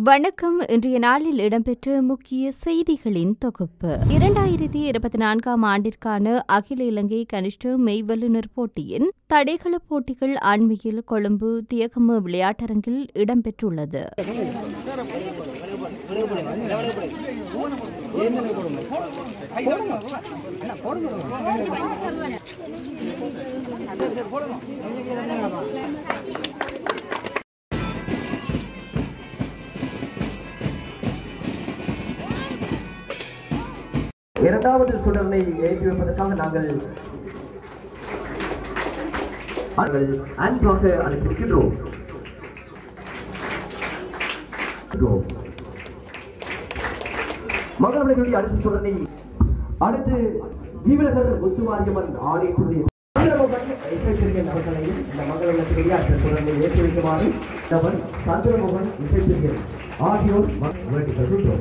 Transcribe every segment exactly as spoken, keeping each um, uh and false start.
வணக்கம். இன்றைய நாளில் இடம்பெற்ற முக்கிய செய்திகளின் தொகுப்பு. இரண்டாயிரத்தி இருபத்தி நான்காம் ஆண்டிற்கான அகில இலங்கை கனிஷ்ட மெய்வல்லுநர் போட்டியின் தடகள போட்டிகள் அண்மையில் கொழும்பு தியகம விளையாட்டரங்கில் இடம்பெற்றுள்ளது. இரண்டாவது சுடலை ஏற்றி வைப்பதற்காக நாங்கள் அன்பாக அனுப்பியிருக்கின்றோம். மகளிர்களுடைய அடுத்த சுடலை அடுத்து ஜீவனகர் முத்துமாரியம்மன் ஆலயத்துடைய அவர்களையும் இந்த மகளிர்களுடைய அடுத்த சுடலை ஏற்றி வைக்குமாறு அவர் சந்திரமோகன் இசைப்பிரியர் ஆகியோர் வேண்டிக் கொள்கின்றோம்.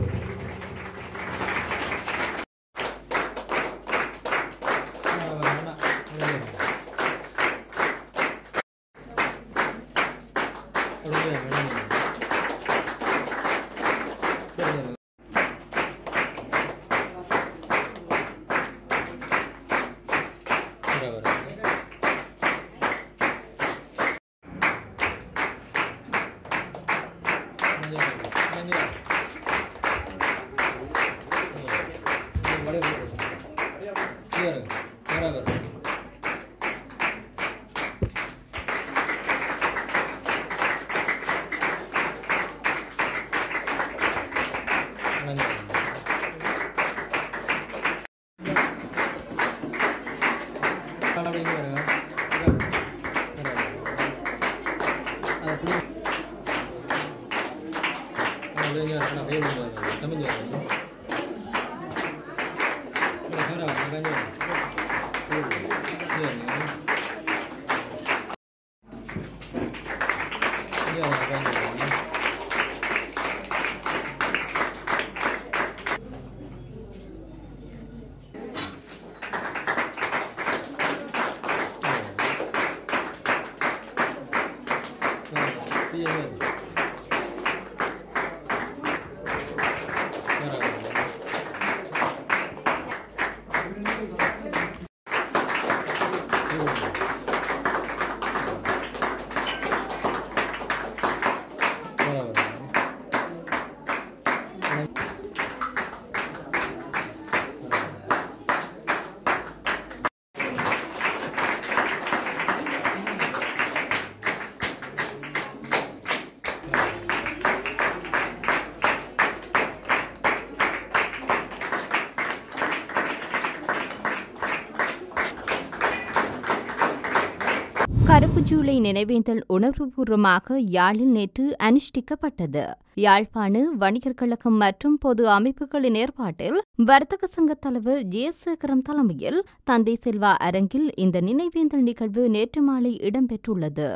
கருப்பு ஜூலை நினைவேந்தல் உணர்வுபூர்வமாக யாழில் நேற்று அனுஷ்டிக்கப்பட்டது. யாழ்ப்பாண வணிகர் கழகம் மற்றும் பொது அமைப்புகளின் ஏற்பாட்டில் வர்த்தக சங்க தலைவர் ஜெயசேகரம் தலைமையில் தந்தை செல்வா அரங்கில் இந்த நினைவேந்தல் நிகழ்வு நேற்று மாலை இடம்பெற்றுள்ளது.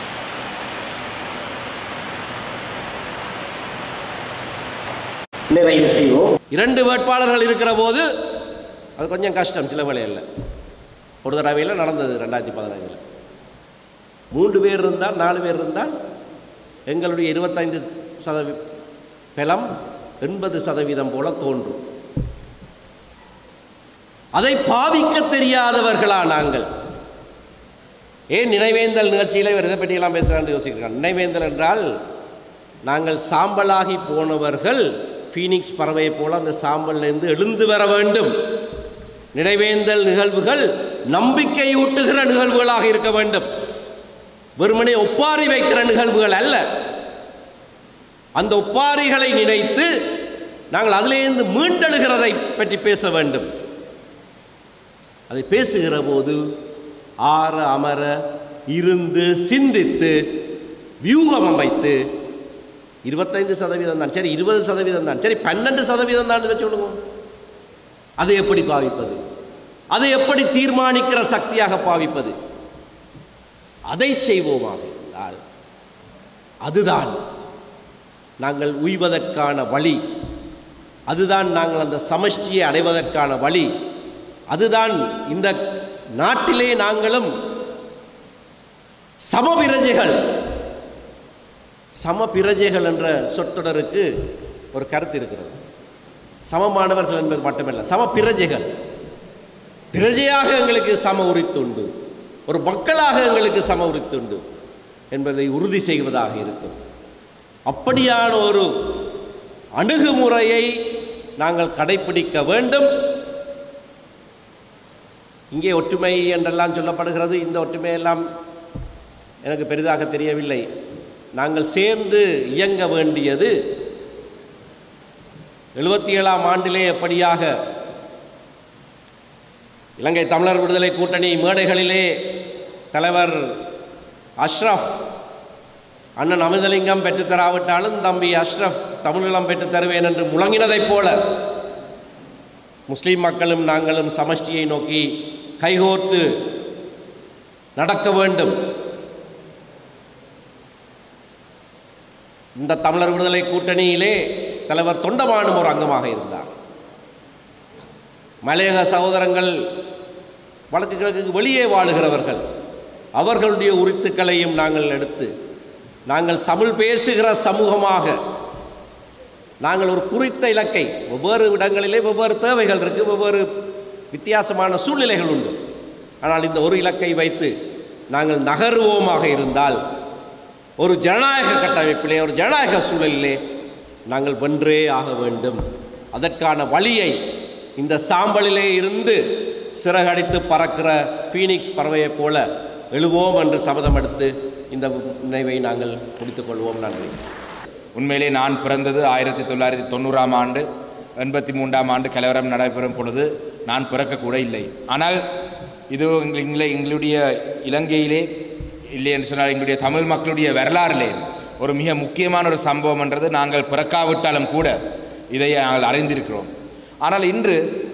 இரண்டு வேட்பாளர்கள் இருக்கிற போது அது கொஞ்சம் கஷ்டம். சில வேளையில் ஒரு தடவையில் நடந்தது. ரெண்டாயிரத்தி பதினைந்தில் மூன்று பேர் இருந்தால் நாலு பேர் இருந்தால் எங்களுடைய இருபத்தைந்து சதவீ பலம் எண்பது சதவீதம் போல தோன்றும். அதை பாவிக்க தெரியாதவர்களா நாங்கள்? ஏன் நினைவேந்தல் நிகழ்ச்சியில் இதை பற்றியெல்லாம் பேசுகிறான்னு யோசிக்கிறாங்க. நினைவேந்தல் என்றால் நாங்கள் சாம்பலாகி போனவர்கள் ஃபீனிக்ஸ் பறவையை போல அந்த சாம்பல்லேருந்து எழுந்து வர வேண்டும். நினைவேந்தல் நிகழ்வுகள் நம்பிக்கையூட்டுகிற நிகழ்வுகளாக இருக்க வேண்டும். வெறுமனே ஒப்பாரி வைக்கிற நிகழ்வுகள் அல்ல. அந்த ஒப்பாரிகளை நினைத்து நாங்கள் அதிலிருந்து மீண்டெழுகிறதை பற்றி பேச வேண்டும். அதை பேசுகிற போது ஆற அமர இருந்து சிந்தித்து வியூகம் அமைத்து இருபத்தைந்து சதவீதம் தான் சரி, இருபது சதவீதம் தான் சரி, பன்னெண்டு சதவீதம் தான் வச்சுக்கொள்ளுங்க. அதை எப்படி பாவிப்பது? அதை எப்படி தீர்மானிக்கிற சக்தியாக பாவிப்பது? அதை செய்வோமாக இருந்தால் அதுதான் நாங்கள் உய்வதற்கான வழி. அதுதான் நாங்கள் அந்த சமஷ்டியை அடைவதற்கான வழி. அதுதான் இந்த நாட்டிலே நாங்களும் சமபிரஜைகள் சம பிரஜைகள் என்ற சொற்றொடருக்கு ஒரு கருத்து இருக்கிறது. சமமானவர்கள் என்பது மட்டுமல்ல, சம பிரஜைகள். பிரஜையாக எங்களுக்கு சம உரித்துண்டு, ஒரு மக்களாக எங்களுக்கு சம உரித்துண்டு என்பதை உறுதி செய்வதாக இருக்கும். அப்படியான ஒரு அணுகுமுறையை நாங்கள் கடைப்பிடிக்க வேண்டும். இங்கே ஒற்றுமை என்றெல்லாம் சொல்லப்படுகிறது. இந்த ஒற்றுமையெல்லாம் எனக்கு பெரிதாக தெரியவில்லை. நாங்கள் சேர்ந்து இயங்க வேண்டியது எழுபத்தி ஏழாம் ஆண்டிலே எப்படியாக இலங்கை தமிழர் விடுதலை கூட்டணி மேடைகளிலே தலைவர் அஷ்ரஃப் அண்ணன் அமிர்தலிங்கம் பெற்றுத்தராவிட்டாலும் தம்பி அஷ்ரஃப் தமிழீழம் பெற்றுத் தருவேன் என்று முழங்கினதைப் போல முஸ்லீம் மக்களும் நாங்களும் சமஷ்டியை நோக்கி கைகோர்த்து நடக்க வேண்டும். இந்த தமிழர் விடுதலை கூட்டணியிலே தலைவர் தொண்டமானும் ஒரு அங்கமாக இருந்தார். மலையக சகோதரங்கள் வடக்கு கிழக்கு வெளியே வாழுகிறவர்கள், அவர்களுடைய உரித்துக்களையும் நாங்கள் எடுத்து நாங்கள் தமிழ் பேசுகிற சமூகமாக நாங்கள் ஒரு குறித்த இலக்கை, வெவ்வேறு இடங்களிலே வெவ்வேறு தேவைகள் இருக்குது, வெவ்வேறு வித்தியாசமான சூழ்நிலைகள் உண்டு. ஆனால் இந்த ஒரு இலக்கை வைத்து நாங்கள் நகருவோமாக இருந்தால் ஒரு ஜனநாயக கட்டமைப்பிலே, ஒரு ஜனநாயக சூழலிலே நாங்கள் வென்றே ஆக வேண்டும். அதற்கான வழியை இந்த சாம்பலிலே இருந்து சிறகடித்து பறக்கிற ஃபீனிக்ஸ் பறவையைப் போல எழுவோம் என்று சபதம் எடுத்து இந்த நினைவை நாங்கள் முடித்துக்கொள்வோம். நன்றி. உண்மையிலே நான் பிறந்தது ஆயிரத்தி தொள்ளாயிரத்தி தொண்ணூறாம் ஆண்டு எண்பத்தி மூன்றாம் ஆண்டு கலவரம் நடைபெறும் பொழுது நான் பிறக்கக்கூட இல்லை. ஆனால் இது எங்களை எங்களுடைய இலங்கையிலே இல்லை என்று சொன்னால் எங்களுடைய தமிழ் மக்களுடைய வரலாறிலே ஒரு மிக முக்கியமான ஒரு சம்பவம் என்றது நாங்கள் பிறக்காவிட்டாலும் கூட இதை நாங்கள் அறிந்திருக்கிறோம். ஆனால் இன்று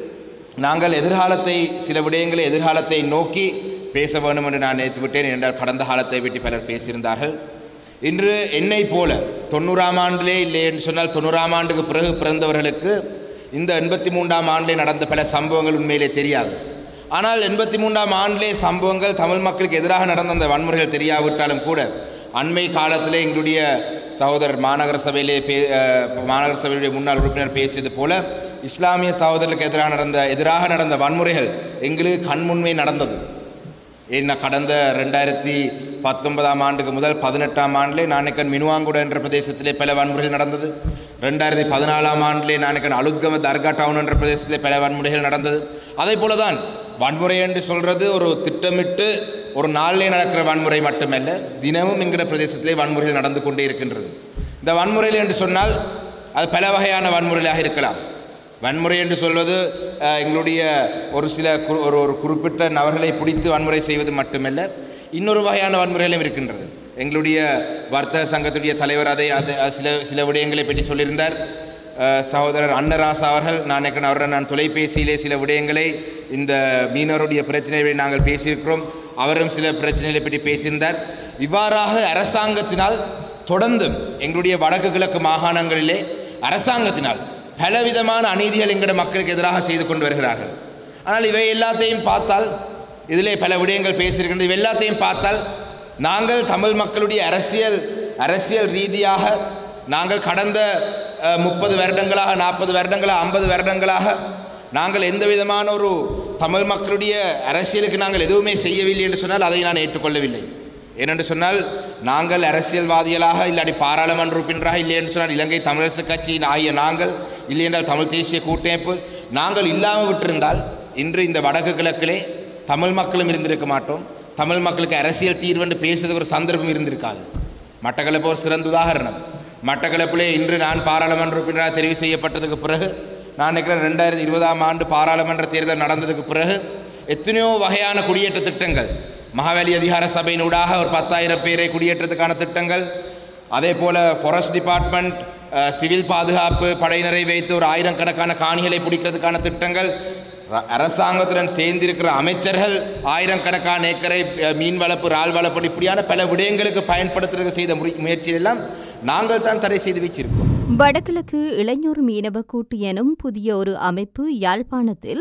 நாங்கள் எதிர்காலத்தை, சில விடயங்களை எதிர்காலத்தை நோக்கி பேச வேண்டும் என்று நான் நினைத்து விட்டேன். என்றால் கடந்த காலத்தை பற்றி பலர் பேசியிருந்தார்கள். இன்று என்னை போல தொண்ணூறாம் ஆண்டிலே இல்லை என்று சொன்னால் தொண்ணூறாம் ஆண்டுக்கு பிறகு பிறந்தவர்களுக்கு இந்த எண்பத்தி மூன்றாம் ஆண்டிலே நடந்த பல சம்பவங்கள் உண்மையிலே தெரியாது. ஆனால் எண்பத்தி மூன்றாம் ஆண்டிலே சம்பவங்கள் தமிழ் மக்களுக்கு எதிராக நடந்த அந்த வன்முறைகள் தெரியாவிட்டாலும் கூட அண்மை காலத்திலே எங்களுடைய சகோதரர் மாநகர சபையிலே பே மாநகர சபையுடைய முன்னாள் உறுப்பினர் பேசியது போல இஸ்லாமிய சகோதரர்களுக்கு எதிராக நடந்த எதிராக நடந்த வன்முறைகள் எங்களுக்கு கண்முன்மை நடந்தது. ஏன்னா கடந்த ரெண்டாயிரத்தி பத்தொன்பதாம் ஆண்டுக்கு முதல் பதினெட்டாம் ஆண்டிலே நானக்கன் மினுவாங்குட என்ற பிரதேசத்திலே பல வன்முறைகள் நடந்தது. ரெண்டாயிரத்தி பதினாலாம் ஆண்டிலே நானக்கன் அலுத்கம தர்கா டவுன் என்ற பிரதேசத்திலே பல வன்முறைகள் நடந்தது. அதே போல தான் வன்முறை என்று சொல்கிறது ஒரு திட்டமிட்டு ஒரு நாளிலே நடக்கிற வன்முறை மட்டுமல்ல, தினமும் என்கிற பிரதேசத்திலே வன்முறைகள் நடந்து கொண்டே இருக்கின்றது. இந்த வன்முறைகள் என்று சொன்னால் அது பல வகையான வன்முறைகளாக இருக்கலாம். வன்முறை என்று சொல்வது எங்களுடைய ஒரு சில ஒரு ஒரு குறிப்பிட்ட நபர்களை பிடித்து வன்முறை செய்வது மட்டுமல்ல, இன்னொரு வகையான வன்முறைகளும் இருக்கின்றது. எங்களுடைய வர்த்தக சங்கத்துடைய தலைவர் அதை அது சில சில விடயங்களை பற்றி சொல்லியிருந்தார். சகோதரர் அன்னராசா அவர்கள், நான் அவருடன் நான் தொலைபேசியிலே சில விடயங்களை இந்த மீனவருடைய பிரச்சனைகளை நாங்கள் பேசியிருக்கிறோம். அவரும் சில பிரச்சனைகளை பற்றி பேசியிருந்தார். இவ்வாறாக அரசாங்கத்தினால் தொடர்ந்து எங்களுடைய வடக்கு கிழக்கு மாகாணங்களிலே அரசாங்கத்தினால் பலவிதமான அநீதிகள் எங்களுடைய மக்களுக்கு எதிராக செய்து கொண்டு வருகிறார்கள். ஆனால் இவை எல்லாத்தையும் பார்த்தால், இதிலே பல விடயங்கள் பேசியிருக்கின்றது, இவை எல்லாத்தையும் பார்த்தால் நாங்கள் தமிழ் மக்களுடைய அரசியல் அரசியல் ரீதியாக நாங்கள் கடந்த முப்பது வருடங்களாக நாற்பது வருடங்களாக ஐம்பது வருடங்களாக நாங்கள் எந்த விதமான ஒரு தமிழ் மக்களுடைய அரசியலுக்கு நாங்கள் எதுவுமே செய்யவில்லை என்று சொன்னால் அதை நான் ஏற்றுக்கொள்ளவில்லை. ஏனென்று சொன்னால் நாங்கள் அரசியல்வாதிகளாக இல்லாட்டி பாராளுமன்ற உறுப்பினராக இல்லை என்று சொன்னால் இலங்கை தமிழரசு கட்சியின் ஆகிய நாங்கள் இல்லை என்றால் தமிழ் தேசிய கூட்டமைப்பு நாங்கள் இல்லாமல் விட்டிருந்தால் இன்று இந்த வடக்கு கிழக்கிலே தமிழ் மக்களும் இருந்திருக்க மாட்டோம். தமிழ் மக்களுக்கு அரசியல் தீர்வு என்று பேசுவது ஒரு சந்தர்ப்பம் இருந்திருக்காது. மட்டக்களப்பு ஒரு சிறந்த உதாரணம். மட்டக்களப்பிலே இன்று நான் பாராளுமன்ற உறுப்பினராக தெரிவு செய்யப்பட்டதுக்கு பிறகு, நான் நினைக்கிறேன் ரெண்டாயிரத்தி இருபதாம் ஆண்டு பாராளுமன்ற தேர்தல் நடந்ததுக்கு பிறகு எத்தனையோ வகையான குடியேற்ற திட்டங்கள், மகாவலி அதிகார சபையினூடாக ஒரு பத்தாயிரம் பேரை குடியேற்றத்துக்கான திட்டங்கள், அதே போல் ஃபாரஸ்ட் டிபார்ட்மெண்ட் சிவில் பாதுகாப்பு படையினரை வைத்து ஒரு ஆயிரக்கணக்கான காணிகளை பிடிக்கிறதுக்கான திட்டங்கள், அரசாங்கத்துடன் சேர்ந்திருக்கிற அமைச்சர்கள் ஆயிரக்கணக்கான ஏக்கரை மீன் வளர்ப்பு இறால் வளர்ப்பு இப்படியான பல விடயங்களுக்கு பயன்படுத்துறதுக்கு செய்த முயற்சியெல்லாம் நாங்கள் தான் தடை செய்து வச்சிருக்கோம். வடகிழக்கு இளைஞர் மீனவ கூட்டு எனும் புதிய ஒரு அமைப்பு யாழ்ப்பாணத்தில்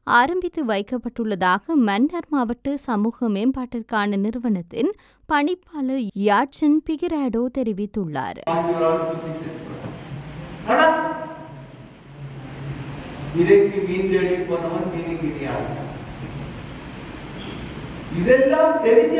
ஆரம்பித்து வைக்கப்பட்டுள்ளதாக மன்னார் மாவட்ட சமூக மேம்பாட்டிற்கான நிறுவனத்தின் பணிப்பாளர் யாட்சன் பிகிராடோ தெரிவித்துள்ளார். இதெல்லாம் தெரிஞ்ச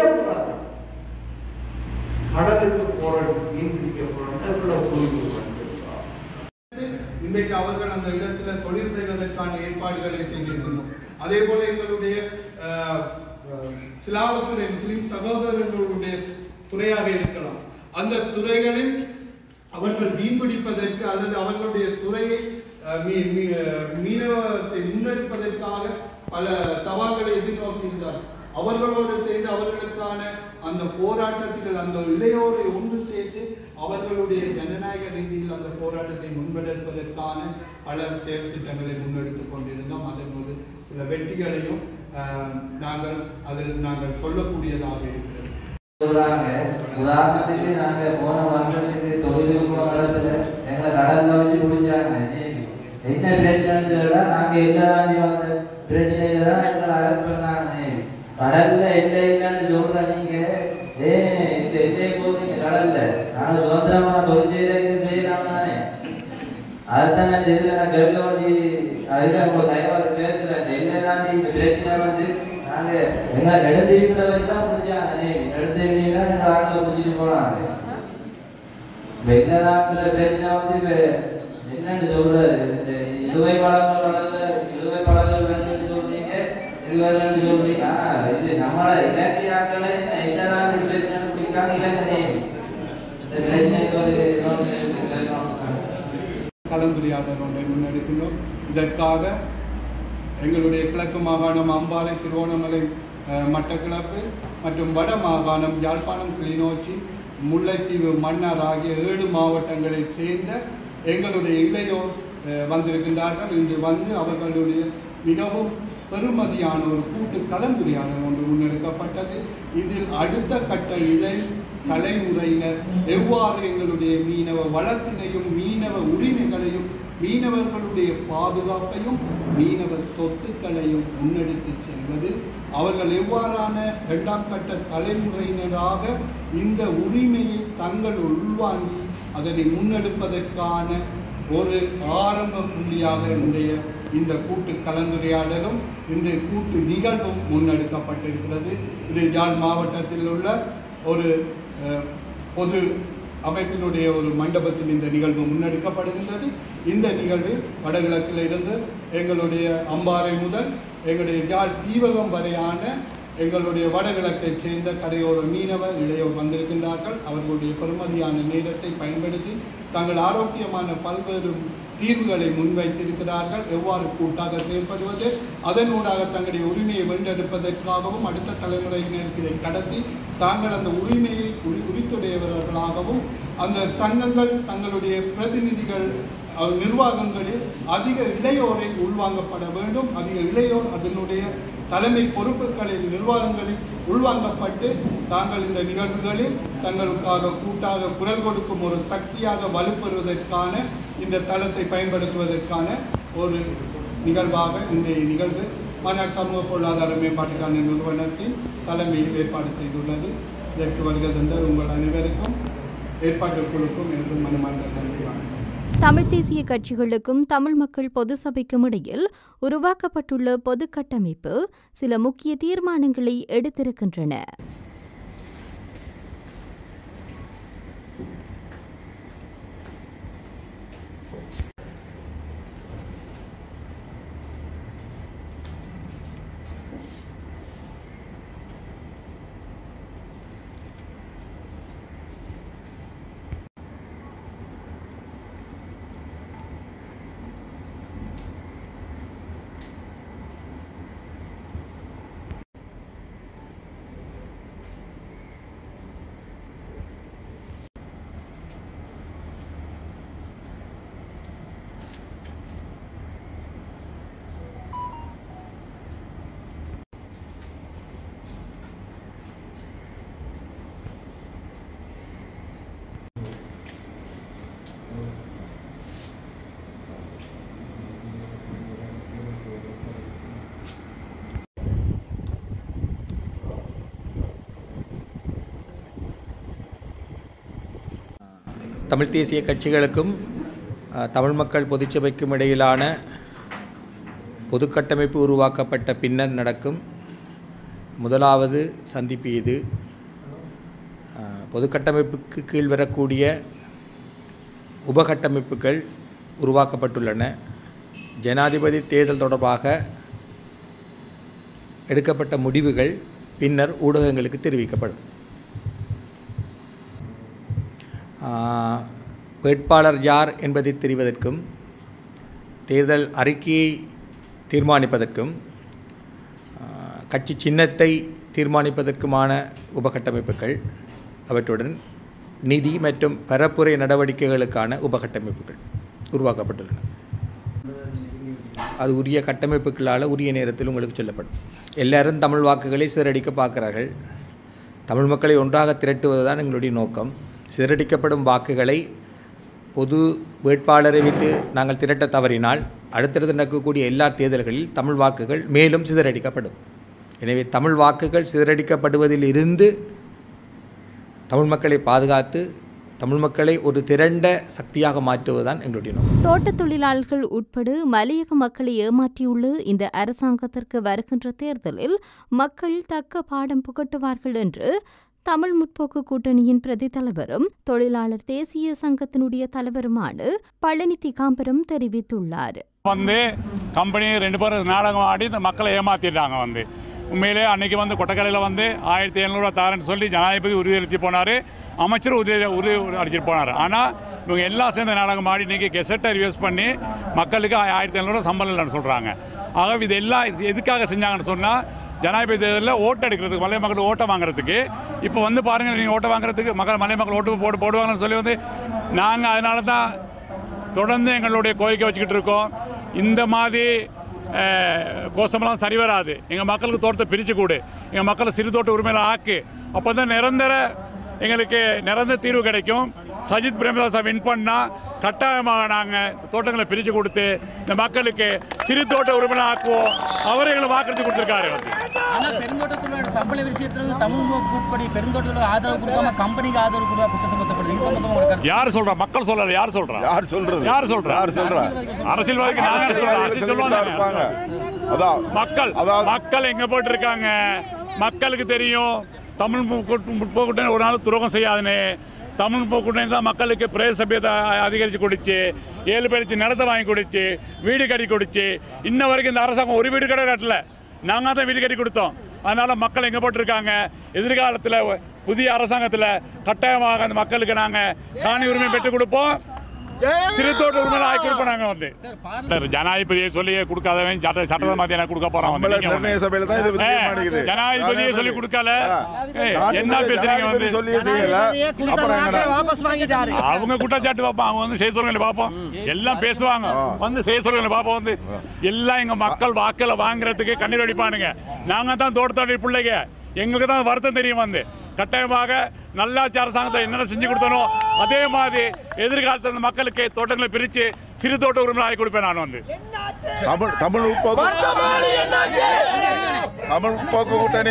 கடலுக்கு போறோம், மீன் பிடிக்க போறோம். இன்றைக்கு அவர்கள் அந்த இடத்துல தொழில் செய்வதற்கான ஏற்பாடுகளை செய்திருக்கிறோம். அதே போல எங்களுடைய சிலாவத்துறை முஸ்லிம் சகோதரர்களுடைய துறையாக இருக்கலாம். அந்த துறைகளில் அவர்கள் மீன்பிடிப்பதற்கு அல்லது அவர்களுடைய துறையை மீனவத்தை முன்னெடுப்பதற்காக பல சவால்களை எதிர்நோக்கியிருந்தார்கள். அவர்களோடு சேர்ந்து அவர்களுக்கான அந்த போராட்டத்தில் அந்த இளையோரை ஒன்று சேர்த்து அவர்களுடைய ஜனநாயக ரீதியில் அந்த போராட்டத்தை முன்னெடுப்பதற்கான பல செயல் திட்டங்களை முன்னெடுத்துக் கொண்டிருந்தோம். அதன் ஒரு சில வெற்றிகளையும் நாங்கள் அதில் நாங்கள் சொல்லக்கூடியதாக இருக்கிறது. உதாரணத்துக்கு நாங்க போன வருஷத்துக்கு தொழில்நுட்ப காலத்துல எங்களை கடல்ல வச்சு பிடிச்சாங்க. என்ன பிரச்சனை நாங்க எல்லாரும் வந்த பிரச்சனையில தான் எங்களை அரெஸ்ட் பண்ணாங்க. கடல்ல எல்லை இல்லைன்னு சொல்ற நீங்க ஏ இந்த எல்லையை போறீங்க கடல்ல நாங்க சுதந்திரமா தொழில் செய்யறது செய்யலாம் தானே. அதுதான் நான் தெரியல நான் கேட்க வேண்டி அதுதான் உங்க தயவாக கேட்கல. இந்த எல்லை தாண்டி இந்த பிரச்சனை வந்து நாங்க எங்க நெடுந்தீவில வரைக்கும் முடிச்சாங்க. நெடுந்தீவில எங்க ஆட்களை முடிச்சுட்டு போனாங்க. வெள்ள நாட்டுல பிரச்சனை வந்து என்னன்னு சொல்றது இந்த இழுவை பழங்கள் வளர்ந்த இழுவை பழங்கள் வேணும்னு சொல்றீங்க, இது வேணும்னு சொல்றீங்க. இது நம்மள இலக்கிய ஆட்களை என்னதான் பிரச்சனை பிடிக்காங்க இலக்கணே இந்த பிரச்சனைக்கு ஒரு கலந்துரையாடல் ஒன்றை முன்னெடுக்கின்றோம். இதற்காக எங்களுடைய கிழக்கு மாகாணம் அம்பாறை, திருவோணமலை, மட்டக்களப்பு மற்றும் வட மாகாணம் யாழ்ப்பாணம், கிளிநொச்சி, முல்லைத்தீவு, மன்னார் ஆகிய ஏழு மாவட்டங்களை சேர்ந்த எங்களுடைய இளையோர் வந்திருக்கின்றார்கள். இன்று வந்து அவர்களுடைய மிகவும் பெருமதியான ஒரு கூட்டு கலந்துரையாடல் ஒன்று முன்னெடுக்கப்பட்டது. இதில் அடுத்த கட்ட இளை தலைமுறையினர் எவ்வாறு எங்களுடைய மீனவ வளத்தினையும் மீனவ உரிமைகளையும் மீனவர்களுடைய பாதுகாப்பையும் மீனவ சொத்துக்களையும் முன்னெடுத்து செல்வது, அவர்கள் எவ்வாறான இரண்டாம் கட்ட தலைமுறையினராக இந்த உரிமையை தங்கள் உள்வாங்கி அதனை முன்னெடுப்பதற்கான ஒரு ஆரம்ப புள்ளியாக இன்றைய இந்த கூட்டு கலந்துரையாடலும் இன்றைய கூட்டு நிகழ்வும் முன்னெடுக்கப்பட்டிருக்கிறது. இது யாழ் மாவட்டத்தில் உள்ள ஒரு பொது அமைப்பினுடைய ஒரு மண்டபத்தில் இந்த நிகழ்வு முன்னெடுக்கப்படுகின்றது. இந்த நிகழ்வில் வடகிழக்கில் இருந்து எங்களுடைய அம்பாறை முதல் எங்களுடைய யாழ் தீவகம் வரையான எங்களுடைய வடகிழக்கைச் சேர்ந்த கரையோர மீனவ இளையோர் வந்திருக்கின்றார்கள். அவர்களுடைய பெருமதியான நேரத்தை பயன்படுத்தி தாங்கள் ஆரோக்கியமான பல்வேறு தீர்வுகளை முன்வைத்திருக்கிறார்கள். எவ்வாறு கூட்டாக செயல்படுவது, அதனூடாக தங்களுடைய உரிமையை வென்றெடுப்பதற்காகவும் அடுத்த தலைமுறையினருக்கு இதை கடத்தி தாங்கள் அந்த உரிமையை உரித்துடையவர்களாகவும் அந்த சங்கங்கள் தங்களுடைய பிரதிநிதிகள் நிர்வாகங்களில் அதிக இளையோரை உள்வாங்கப்பட வேண்டும். அதிக இளையோர் அதனுடைய தலைமை பொறுப்புகளில் நிர்வாகங்களில் உள்வாங்கப்பட்டு தாங்கள் இந்த நிகழ்வுகளில் தங்களுக்காக கூட்டாக குரல் கொடுக்கும் ஒரு சக்தியாக வலுப்பெறுவதற்கான இந்த தளத்தை பயன்படுத்துவதற்கான ஒரு நிகழ்வாக இன்றைய நிகழ்வு மன்னார் சமூக பொருளாதார மேம்பாட்டுக்கான நிறுவனத்தின் தலைமையில் ஏற்பாடு செய்துள்ளது. இதற்கு வருகை தந்த உங்கள் அனைவருக்கும் ஏற்பாட்டு குழுக்கும் எனது மனமார்ந்த நன்றி. வணக்கம். தமிழ் தேசிய கட்சிகளுக்கும் தமிழ் மக்கள் பொது சபைக்கும் இடையில் உருவாக்கப்பட்டுள்ள பொது கட்டமைப்பு சில முக்கிய தீர்மானங்களை எடுத்திருக்கின்றன. தமிழ் தேசிய கட்சிகளுக்கும் தமிழ் மக்கள் பொதுச்சபைக்கும் இடையிலான பொது கட்டமைப்பு உருவாக்கப்பட்ட பின்னர் நடக்கும் முதலாவது சந்திப்பு இது. பொது கட்டமைப்புக்கு கீழ் வரக்கூடிய உபகட்டமைப்புகள் உருவாக்கப்பட்டுள்ளன. ஜனாதிபதி தேர்தல் தொடர்பாக எடுக்கப்பட்ட முடிவுகள் பின்னர் ஊடகங்களுக்கு தெரிவிக்கப்படும். வேட்பாளர் யார் என்பதை தெரிவதற்கும் தேர்தல் அறிக்கையை தீர்மானிப்பதற்கும் கட்சி சின்னத்தை தீர்மானிப்பதற்குமான உபகட்டமைப்புகள், அவற்றுடன் நிதி மற்றும் பரப்புரை நடவடிக்கைகளுக்கான உபகட்டமைப்புகள் உருவாக்கப்பட்டுள்ளன. அது உரிய கட்டமைப்புகளால் உரிய நேரத்தில் உங்களுக்கு சொல்லப்படும். எல்லாரும் தமிழ் வாக்குகளை சிதறடிக்க பார்க்கிறார்கள். தமிழ் மக்களை ஒன்றாக திரட்டுவது தான் எங்களுடைய நோக்கம். சிதறடிக்கப்படும் வாக்குகளை பொது வேட்பாளரை வைத்து நாங்கள் திரட்ட தவறினால் அடுத்தடுத்து நடக்கக்கூடிய எல்லா தேர்தல்களில் தமிழ் வாக்குகள் மேலும் சிதறடிக்கப்படும். எனவே தமிழ் வாக்குகள் சிதறடிக்கப்படுவதில் இருந்து தமிழ் மக்களை பாதுகாத்து தமிழ் மக்களை ஒரு திரண்ட சக்தியாக மாற்றுவதுதான் எங்களுடைய நோக்கம். தோட்டத் தொழிலாளர்கள் உட்பட மலையக மக்களை ஏமாற்றியுள்ள இந்த அரசாங்கத்திற்கு வருகின்ற தேர்தலில் மக்கள் தக்க பாடம் புகட்டுவார்கள் என்று தமிழ் முற்போக்கு கூட்டணியின் பிரதி தலைவரும் தொழிலாளர் தேசிய சங்கத்தினுடைய தலைவருமான பழனி திகாம்பரம் தெரிவித்துள்ளார். வந்து கம்பெனி ரெண்டு பேரும் நாடகம் ஆடி இந்த மக்களை ஏமாத்திடுறாங்க. வந்து உண்மையிலே அன்றைக்கி வந்து கொட்டக்கலையில் வந்து ஆயிரத்தி எழுநூறுவா தாரன்னு சொல்லி ஜனாதிபதி உறுதியளித்து போனார், அமைச்சர் உறுதி உறுதி அடிச்சுட்டு போனார். ஆனால் இவங்க எல்லாம் சேர்ந்த நாடகம் ஆடி இன்றைக்கி கெசட்டை ரிவ்யூஸ் பண்ணி மக்களுக்கு ஆயிரத்தி எழுநூறுவா சம்பளம் இல்லைன்னு சொல்கிறாங்க. ஆக இது எல்லாம் எதுக்காக செஞ்சாங்கன்னு சொன்னால் ஜனாதிபதி தேர்தலில் ஓட்டு எடுக்கிறதுக்கு, மலை மக்கள் ஓட்டை வாங்குறதுக்கு. இப்போ வந்து பாருங்கள், நீங்கள் ஓட்டை வாங்குறதுக்கு மக்கள் மலை மக்கள் ஓட்டு போட்டு போடுவாங்கன்னு சொல்லி வந்து நாங்கள் அதனால தான் தொடர்ந்து எங்களுடைய கோரிக்கை வச்சுக்கிட்டு இருக்கோம். இந்த மாதிரி கோஷமெல்லாம் சரி வராது. எங்கள் மக்களுக்கு தோட்டத்தை பிரித்து கூடு, எங்கள் மக்களை சிறு தோட்ட உரிமையில் ஆக்கு. அப்போ தான் நிரந்தர எங்களுக்கு நிரந்தர தீர்வு கிடைக்கும். சஜித் பிரேமதாசா வின் பண்ணால் கட்டாயமாக நாங்கள் தோட்டங்களை பிரித்து கொடுத்து இந்த மக்களுக்கு சிறு தோட்ட உரிமையில் ஆக்குவோம். அவரை எங்களை வாக்குறுதி கொடுத்துருக்காரு. ஆனால் பெருந்தோட்டத்தோட சம்பள விஷயத்தில் தமிழ் கூட்டணி பெருந்தோட்டத்தில் ஆதரவு கொடுக்காம கம்பெனிக்கு ஆதரவு கொடுக்க குற்றம் சம்பந்தப்படுது. யார் சொல்றா? மக்கள் சொல்றாரு. யார் சொல்றா? யார் சொல்றது? யார் சொல்றா? யார் சொல்றா? அரசியல்வாதிக்கு மக்கள் மக்கள் எங்க போட்டு இருக்காங்க? மக்களுக்கு தெரியும் தமிழ் முற்போக்கு ஒரு நாள் துரோகம் செய்யாதுன்னு. தமிழ் முற்போக்கு தான் மக்களுக்கு பிரதேச சபையத்தை அதிகரித்து கொடுத்து, ஏழு பேருக்கு நிலத்தை வாங்கி கொடுத்து, வீடு கட்டி கொடுத்து, இன்ன வரைக்கும் இந்த அரசாங்கம் ஒரு வீடு கடை கட்டல. நாங்கள் தான் வீடு கட்டி கொடுத்தோம். அதனால் மக்கள் எங்கே போட்டிருக்காங்க? எதிர்காலத்தில் புதிய அரசாங்கத்தில் கட்டாயமாக அந்த மக்களுக்கு நாங்கள் காணி உரிமை பெற்றுக் கொடுப்போம். சிறு தோட்ட உரிமையில ஆக்கி கொடுப்போம். நாங்கள் வந்து ஜனாதிபதியை சொல்லி கொடுக்காதவன் சட்ட சட்டத்தை மாற்றி எனக்கு கொடுக்க போகிறோம். ஜனாதிபதியை சொல்லி கொடுக்கல. என்ன பேசுறீங்க? வந்து அவங்க குற்றச்சாட்டு பார்ப்போம். அவங்க வந்து செய்ய சொல்லுங்க பார்ப்போம். எல்லாம் பேசுவாங்க. வந்து செய்ய சொல்லுங்க பார்ப்போம். வந்து எல்லாம் எங்கள் மக்கள் வாக்கில் வாங்குறதுக்கு கண்ணீர் அடிப்பானுங்க. நாங்கள் தான் தோட்டத்தோட பிள்ளைங்க. எங்களுக்கு தான் வருத்தம் தெரியும். வந்து கட்டாயமாக நல்லாட்சி அரசாங்கத்தை என்னென்ன செஞ்சு கொடுத்தனோ அதே மாதிரி எதிர்காலத்தில் மக்களுக்கு தோட்டங்களை பிரித்து சிறு தோட்ட உரிமை ஆகி கொடுப்பேன். நான் வந்து தமிழ் தமிழ் தமிழ் முற்போக்கு கூட்டணி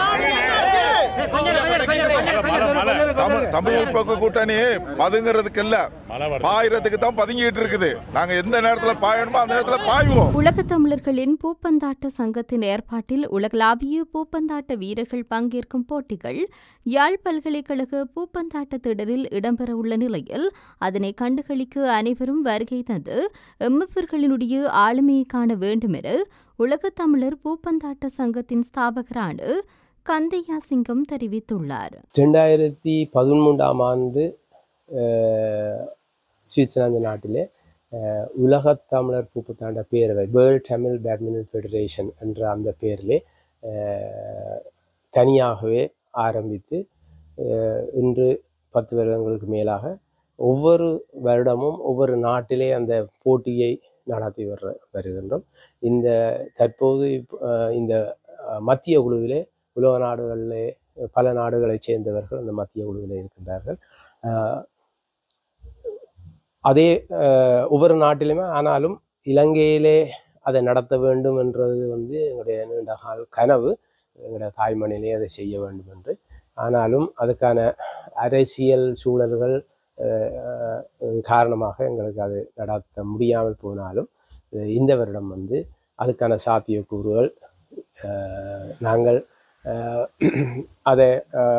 தமிழ் தமிழ் முற்போக்கு கூட்டணி பதுங்கிறதுக்கு இல்ல, பாயிரத்துக்கு தான் பதுங்கிட்டு இருக்குது. நாங்க எந்த நேரத்துல பாயணுமோ அந்த நேரத்துல பாய்வோம். உலக தமிழர்களின் பூப்பந்தாட்ட சங்கத்தின் ஏற்பாட்டில் உலகளாவிய பூப்பந்தாட்ட வீரர்கள் பங்கேற்கும் போட்டிகள் யாழ் பல்கலைக்கழக பூப்பந்தாட்ட திடலில் இடம்பெற உள்ள நிலையில் அதனை கண்டுகளிக்க அனைவரும் வருகை தந்து எம்மவர்களினுடைய ஆளுமையை காண வேண்டும் என உலக தமிழர் பூப்பந்தாட்ட சங்கத்தின் ஸ்தாபகரான கந்தையா சிங்கம் தெரிவித்துள்ளார். இரண்டாயிரத்தி பதிமூன்றாம் ஆண்டு சுவிட்சர்லாந்து நாட்டிலே உலக தமிழர் பூப்பந்தாட்ட பேரவை, வேர்ல்ட் தமிழ் பேட்மிண்டன் ஃபெடரேஷன் என்ற அந்த பேரிலே தனியாகவே ஆரம்பித்து இன்று பத்து வருடங்களுக்கு மேலாக ஒவ்வொரு வருடமும் ஒவ்வொரு நாட்டிலே அந்த போட்டியை நடத்தி வர வருகின்றோம். இந்த தற்போது இந்த மத்திய குழுவிலே உலக நாடுகளிலே பல நாடுகளைச் சேர்ந்தவர்கள் அந்த மத்திய குழுவிலே இருக்கின்றார்கள். அதே ஒவ்வொரு நாட்டிலுமே ஆனாலும் இலங்கையிலே அதை நடத்த வேண்டும் என்றது வந்து எங்களுடைய நீண்ட கால கனவு. எங்களுடைய தாய்மண்ணிலே அதை செய்ய வேண்டும் என்று. ஆனாலும் அதுக்கான அரசியல் சூழல்கள் காரணமாக எங்களுக்கு அது நடத்த முடியாமல் போனாலும் இந்த வருடம் வந்து அதுக்கான சாத்தியக்கூறுகள் நாங்கள் அதை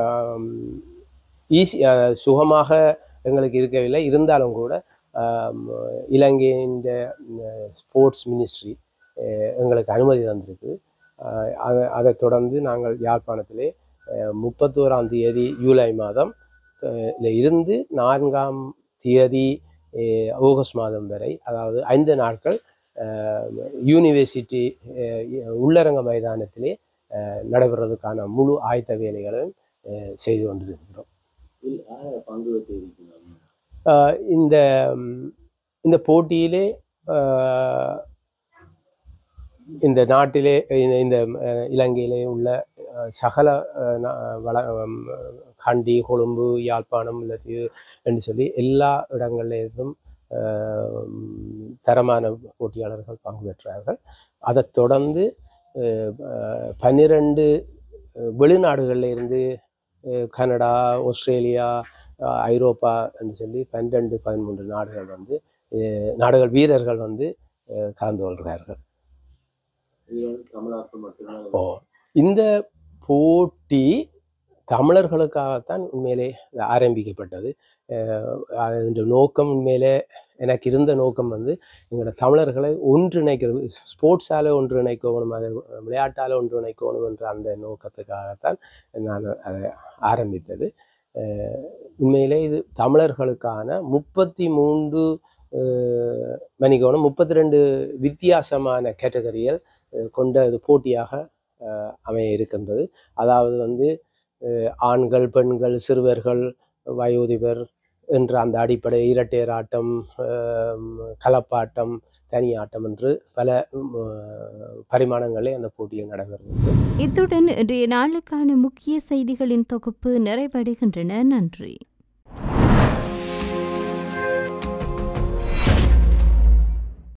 ஈஸி சுகமாக எங்களுக்கு இருக்கவில்லை. இருந்தாலும் கூட இலங்கையின் ஸ்போர்ட்ஸ் மினிஸ்ட்ரி எங்களுக்கு அனுமதி தந்திருக்கு. அதை அதை தொடர்ந்து நாங்கள் யாழ்ப்பாணத்திலே முப்பத்தோராம் தேதி ஜூலை மாதம் இருந்து நான்காம் தேதி ஆகஸ்ட் மாதம் வரை, அதாவது ஐந்து நாட்கள் யூனிவர்சிட்டி உள்ளரங்க மைதானத்திலே நடைபெறுவதற்கான முழு ஆயத்த வேலைகளையும் செய்து கொண்டிருக்கிறோம். இந்த இந்த போட்டியிலே இந்த நாட்டிலே இந்த இலங்கையிலே உள்ள சகல வள கண்டி, கொழும்பு, யாழ்ப்பாணம் இல்லது என்று சொல்லி எல்லா இடங்களிலும் தரமான போட்டியாளர்கள் பங்கு பெற்றார்கள். அதை தொடர்ந்து பன்னிரண்டு வெளிநாடுகளில் இருந்து கனடா, ஆஸ்திரேலியா, ஐரோப்பா என்று சொல்லி பன்னிரெண்டு பதிமூன்று நாடுகள் வந்து நாடுகள் வீரர்கள் வந்து கலந்து கொள்கிறார்கள். ஓ இந்த போட்டி தமிழர்களுக்காகத்தான் உண்மையிலே ஆரம்பிக்கப்பட்டது. அதன் நோக்கம் உண்மையிலே எனக்கு இருந்த நோக்கம் வந்து எங்களோட தமிழர்களை ஒன்றிணைக்கிறது, ஸ்போர்ட்ஸால் ஒன்றிணைக்கணும், அதை விளையாட்டால் ஒன்றிணைக்கணும் என்ற அந்த நோக்கத்துக்காகத்தான் நான் அதை ஆரம்பித்தது. உண்மையிலே இது தமிழர்களுக்கான முப்பத்தி மூன்று மணிக்கோணம் முப்பத்தி ரெண்டு வித்தியாசமான கேட்டகரிகள் கொண்ட இது போட்டியாக அமைய இருக்கின்றது. அதாவது வந்து ஆண்கள், பெண்கள், சிறுவர்கள், வயோதிபர் என்ற அந்த அடிப்படை இரட்டையர் ஆட்டம், கலப்பாட்டம், தனியாட்டம் என்று பல பரிமாணங்களே அந்த போட்டியில் நடைபெறுகிறது. இத்துடன் இன்றைய நாளுக்கான முக்கிய செய்திகளின் தொகுப்பு நிறைவடைகின்றன. நன்றி.